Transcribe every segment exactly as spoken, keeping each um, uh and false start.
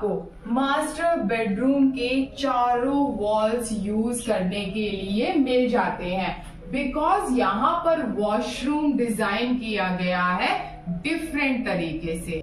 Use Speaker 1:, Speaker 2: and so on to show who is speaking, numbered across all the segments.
Speaker 1: आपको master bedroom के चारों वॉल्स यूज करने के लिए मिल जाते हैं, बिकॉज यहाँ पर वॉशरूम डिजाइन किया गया है डिफरेंट तरीके से।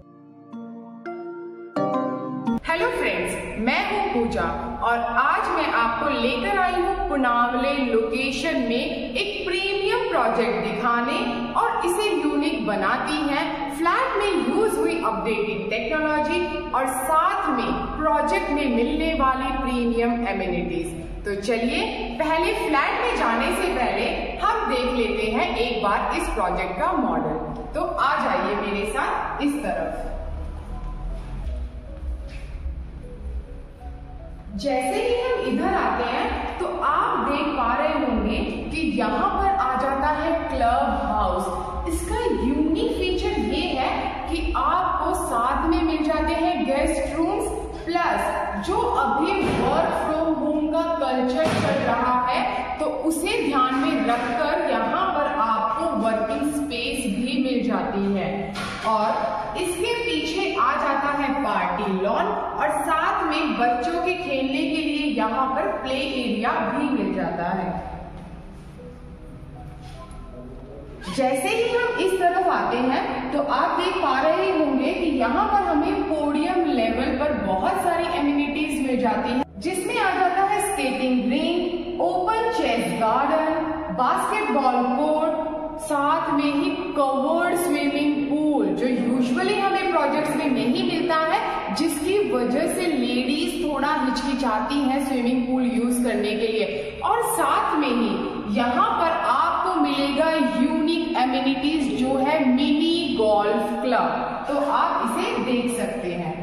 Speaker 1: हेलो फ्रेंड्स, मैं हूँ पूजा और आज मैं आपको लेकर आई हूँ पुनावले लोकेशन में एक प्रीमियम प्रोजेक्ट दिखाने और इसे यूनिक बनाती है फ्लैट में यूज हुई अपडेटेड टेक्नोलॉजी और साथ में प्रोजेक्ट में मिलने वाली प्रीमियम एमिनिटीज। तो चलिए पहले फ्लैट में जाने से पहले हम देख लेते हैं एक बार इस प्रोजेक्ट का मॉडल। तो आ जाइए मेरे साथ इस तरफ। जैसे ही हम इधर आते हैं तो आप देख पा रहे होंगे कि यहाँ पर आ जाता है क्लब हाउस। इसका यूनिक फीचर ये है कि आपको साथ में मिल जाते हैं गेस्ट रूम्स, प्लस जो अभी वर्क फ्रॉम होम का कल्चर चल रहा है तो उसे ध्यान में रखकर यहाँ पर आपको वर्किंग स्पेस भी मिल जाती है। और इसके पीछे आ जाता है पार्टी लॉन और साथ में बच्चों के खेलने के लिए यहाँ पर प्ले एरिया भी मिल जाता है। जैसे ही हम इस तरफ आते हैं तो आप देख पा रहे होंगे कि यहाँ पर हमें पोडियम लेवल पर बहुत सारी एमिनिटीज मिल जाती है, जिसमें आ जाता है skating ring, open chess garden, basketball court, साथ में ही कवर्ड स्विमिंग पूल जो यूजुअली हमें प्रोजेक्ट्स में नहीं मिलता है, जिसकी वजह से लेडीज थोड़ा हिचकिचाती हैं स्विमिंग पूल यूज करने के लिए। और साथ में ही यहाँ पर आपको मिलेगा यूनिक एमिनिटीज जो है मिनी गोल्फ क्लब। तो आप इसे देख सकते हैं।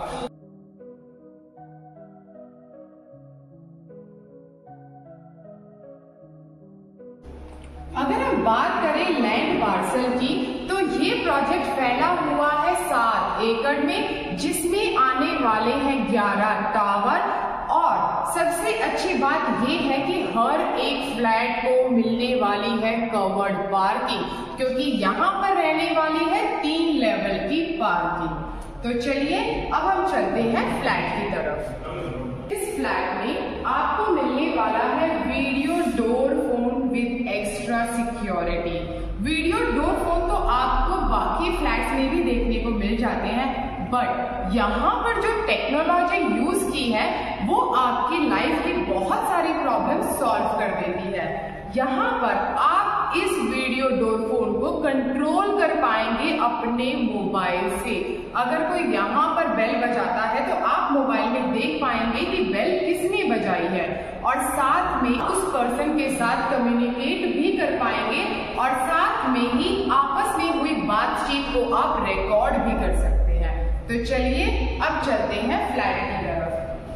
Speaker 1: अगर हम बात करें लैंड पार्सल की तो ये प्रोजेक्ट फैला हुआ है सात एकड़ में, जिसमें आने वाले हैं ग्यारह टावर। और सबसे अच्छी बात ये है कि हर एक फ्लैट को मिलने वाली है कवर्ड पार्किंग, क्योंकि यहाँ पर रहने वाली है तीन लेवल की पार्किंग। तो चलिए अब हम चलते हैं फ्लैट की तरफ। इस फ्लैट में आपको मिलने वाला है video door phone with extra security. Video door phone तो आपको बाकी फ्लैट्स में भी देखने को मिल जाते हैं, बट यहाँ पर जो टेक्नोलॉजी यूज की है वो आपकी लाइफ की बहुत सारी प्रॉब्लम सॉल्व कर देती है। यहाँ पर आप इस वीडियो डोर फोन को कंट्रोल कर पाएंगे अपने मोबाइल से। अगर कोई यहाँ पर बेल बजाता है तो आप मोबाइल में देख पाएंगे कि बेल किसने बजाई है, और साथ में उस पर्सन के साथ कम्युनिकेट भी कर पाएंगे और साथ में ही आपस में हुई बातचीत को आप रिकॉर्ड भी कर सकते हैं। तो चलिए अब चलते हैं फ्लैट की तरफ।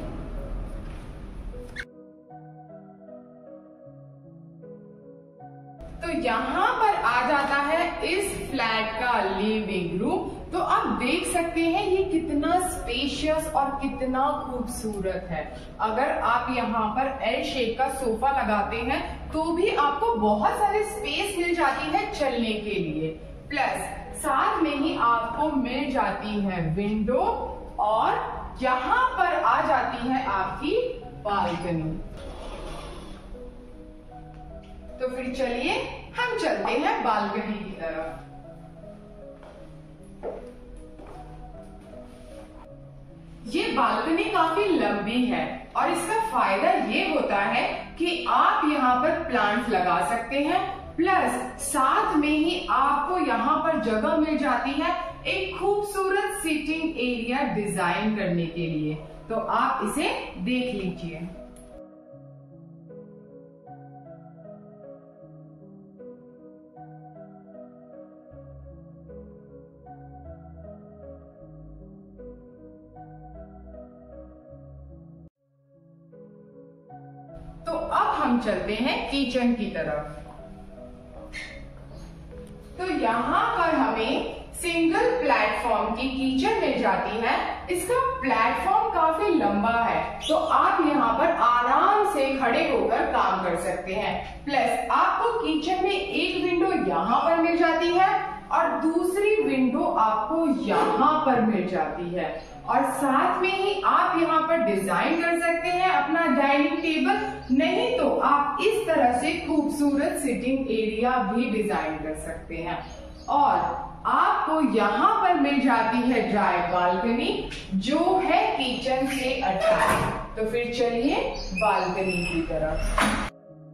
Speaker 1: तो यहाँ पर आ जाता है इस फ्लैट का लिविंग रूम। तो आप देख सकते हैं ये कितना स्पेशियस और कितना खूबसूरत है। अगर आप यहाँ पर एल शेप का सोफा लगाते हैं तो भी आपको बहुत सारी स्पेस मिल जाती है चलने के लिए। प्लस साथ में ही आपको मिल जाती है विंडो और यहाँ पर आ जाती है आपकी बालकनी। तो फिर चलिए हम चलते हैं बालकनी की तरफ। ये बालकनी काफी लंबी है और इसका फायदा ये होता है कि आप यहाँ पर प्लांट्स लगा सकते हैं, प्लस साथ में ही आपको यहाँ पर जगह मिल जाती है एक खूबसूरत सिटिंग एरिया डिजाइन करने के लिए। तो आप इसे देख लीजिए। तो अब हम चलते हैं किचन की तरफ। तो यहाँ पर हमें सिंगल प्लेटफॉर्म की किचन मिल जाती है। इसका प्लेटफॉर्म काफी लंबा है तो आप यहाँ पर आराम से खड़े होकर काम कर सकते हैं। प्लस आपको किचन में एक विंडो यहाँ पर मिल जाती है और दूसरी विंडो आपको यहाँ पर मिल जाती है। और साथ में ही आप यहाँ पर डिजाइन कर सकते हैं अपना डाइनिंग टेबल, नहीं तो आप इस तरह से खूबसूरत सिटिंग एरिया भी डिजाइन कर सकते हैं। और आपको यहाँ पर मिल जाती है ड्राई बालकनी जो है किचन से अटैच। तो फिर चलिए बालकनी की तरफ।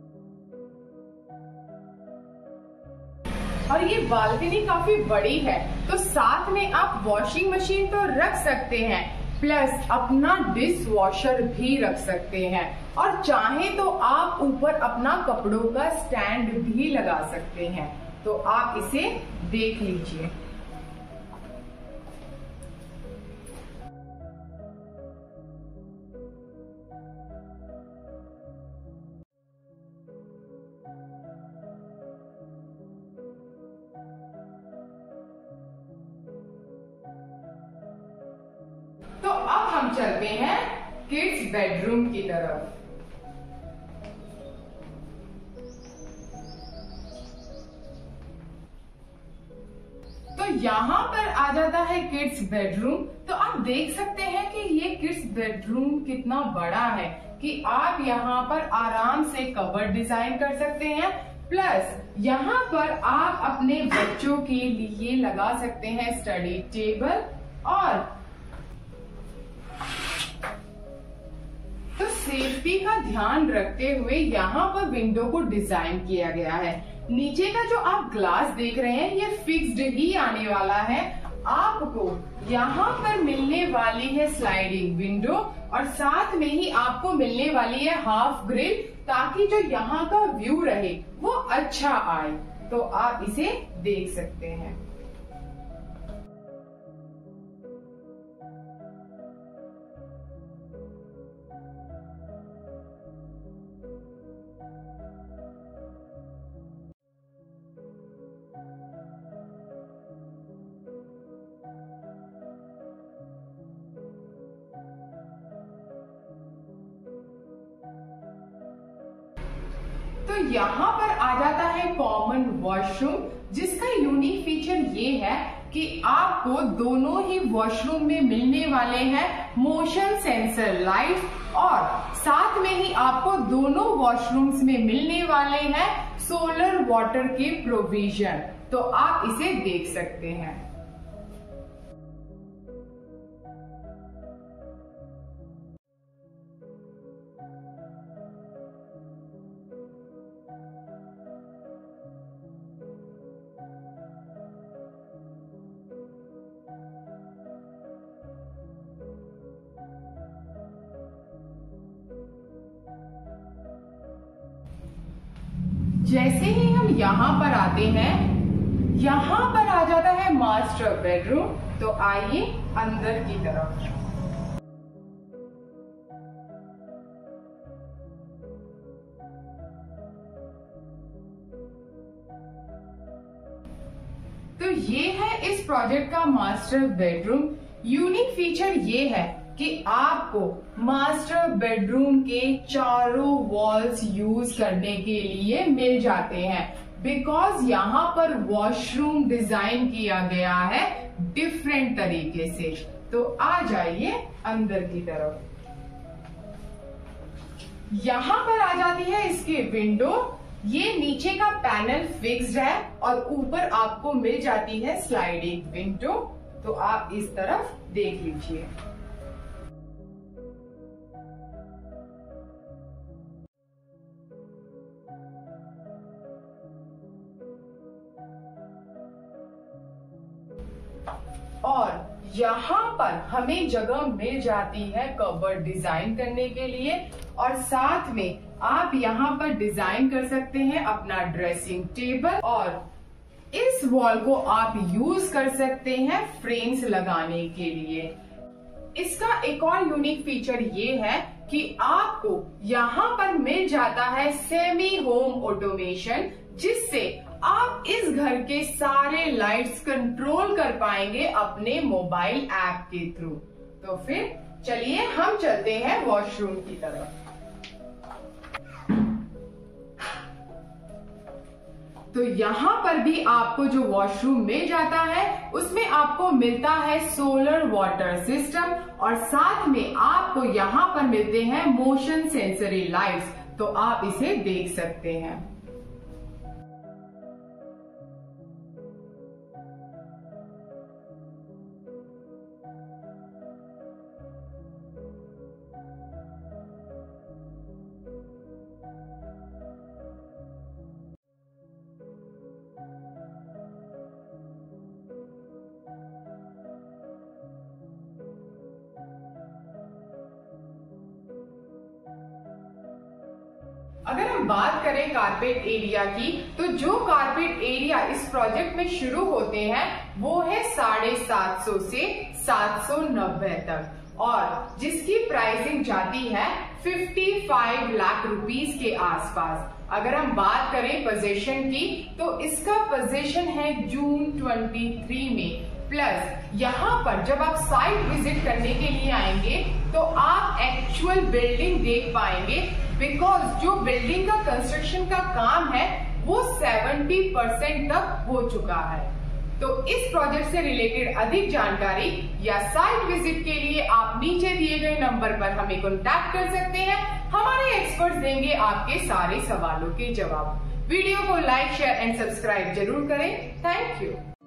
Speaker 1: और ये बालकनी काफी बड़ी है, तो साथ में आप वॉशिंग मशीन तो रख सकते हैं, प्लस अपना डिश वॉशर भी रख सकते हैं, और चाहे तो आप ऊपर अपना कपड़ों का स्टैंड भी लगा सकते हैं। तो आप इसे देख लीजिए। तो अब हम चलते हैं किड्स बेडरूम की तरफ। तो यहाँ पर आ जाता है किड्स बेडरूम। तो आप देख सकते हैं कि ये किड्स बेडरूम कितना बड़ा है कि आप यहाँ पर आराम से कबर्ड डिजाइन कर सकते हैं, प्लस यहाँ पर आप अपने बच्चों के लिए लगा सकते हैं स्टडी टेबल। और तो सेफ्टी का ध्यान रखते हुए यहाँ पर विंडो को डिजाइन किया गया है। नीचे का जो आप ग्लास देख रहे हैं ये फिक्स्ड ही आने वाला है। आपको यहाँ पर मिलने वाली है स्लाइडिंग विंडो, और साथ में ही आपको मिलने वाली है हाफ ग्रिल, ताकि जो यहाँ का व्यू रहे वो अच्छा आए। तो आप इसे देख सकते हैं। तो यहाँ पर आ जाता है कॉमन वॉशरूम, जिसका यूनिक फीचर ये है कि आपको दोनों ही वॉशरूम में मिलने वाले हैं मोशन सेंसर लाइट, और साथ में ही आपको दोनों वॉशरूम्स में मिलने वाले हैं सोलर वाटर के प्रोविजन। तो आप इसे देख सकते हैं। जैसे ही हम यहाँ पर आते हैं, यहाँ पर आ जाता है मास्टर बेडरूम। तो आइए अंदर की तरफ। तो ये है इस प्रोजेक्ट का मास्टर बेडरूम। यूनिक फीचर ये है कि आपको मास्टर बेडरूम के चारों वॉल्स यूज करने के लिए मिल जाते हैं, बिकॉज यहाँ पर वॉशरूम डिजाइन किया गया है डिफरेंट तरीके से। तो आ जाइए अंदर की तरफ। यहाँ पर आ जाती है इसकी विंडो। ये नीचे का पैनल फिक्स्ड है और ऊपर आपको मिल जाती है स्लाइडिंग विंडो। तो आप इस तरफ देख लीजिए। और यहाँ पर हमें जगह मिल जाती है कबर्ड डिजाइन करने के लिए, और साथ में आप यहाँ पर डिजाइन कर सकते हैं अपना ड्रेसिंग टेबल, और इस वॉल को आप यूज कर सकते हैं फ्रेम्स लगाने के लिए। इसका एक और यूनिक फीचर ये है कि आपको यहाँ पर मिल जाता है सेमी होम ऑटोमेशन, जिससे आप इस घर के सारे लाइट्स कंट्रोल कर पाएंगे अपने मोबाइल ऐप के थ्रू। तो फिर चलिए हम चलते हैं वॉशरूम की तरफ। तो यहाँ पर भी आपको जो वॉशरूम मिल जाता है उसमें आपको मिलता है सोलर वाटर सिस्टम और साथ में आपको यहाँ पर मिलते हैं मोशन सेंसरी लाइट्स, तो आप इसे देख सकते हैं। अगर हम बात करें कारपेट एरिया की, तो जो कारपेट एरिया इस प्रोजेक्ट में शुरू होते हैं वो है साढ़े सात सौ से सात सौ नब्बे तक और जिसकी प्राइसिंग जाती है पचपन लाख रुपीस के आसपास। अगर हम बात करें पोजीशन की, तो इसका पोजीशन है जून तेईस में। प्लस यहाँ पर जब आप साइट विजिट करने के लिए आएंगे तो आप एक्चुअल बिल्डिंग देख पाएंगे, बिकॉज जो बिल्डिंग का कंस्ट्रक्शन का काम है वो सत्तर परसेंट तक हो चुका है। तो इस प्रोजेक्ट से रिलेटेड अधिक जानकारी या साइट विजिट के लिए आप नीचे दिए गए नंबर पर हमें कॉन्टैक्ट कर सकते हैं। हमारे एक्सपर्ट्स देंगे आपके सारे सवालों के जवाब। वीडियो को लाइक, शेयर एंड सब्सक्राइब जरूर करें। Thank you.